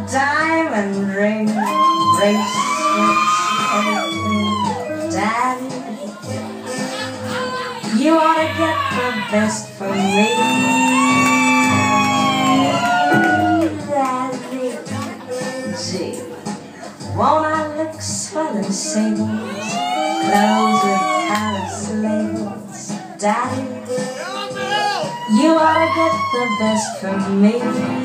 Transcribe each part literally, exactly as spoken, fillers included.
diamond ring, bracelets, everything. Daddy, you ought to get the best for me. Daddy, gee, won't I look swell in singles, clothes with palace labels? Daddy, you ought to get the best for me.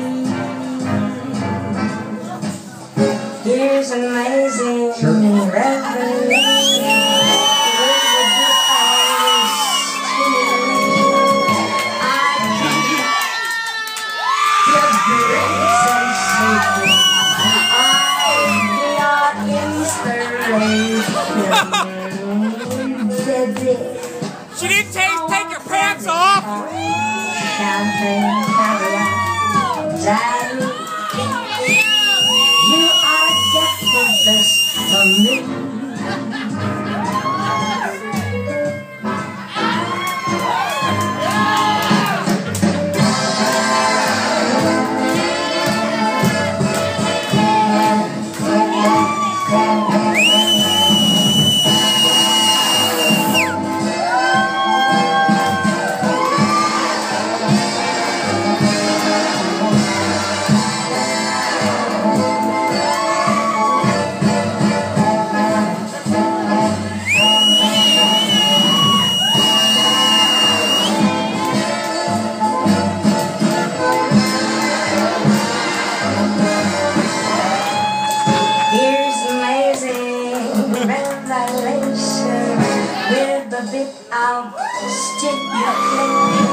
Here's an amazing sure. revelation. She didn't take, take her pants off! Champagne, caviar, Daddy, you ought to get the best from me. Revelation with a bit of stimulation.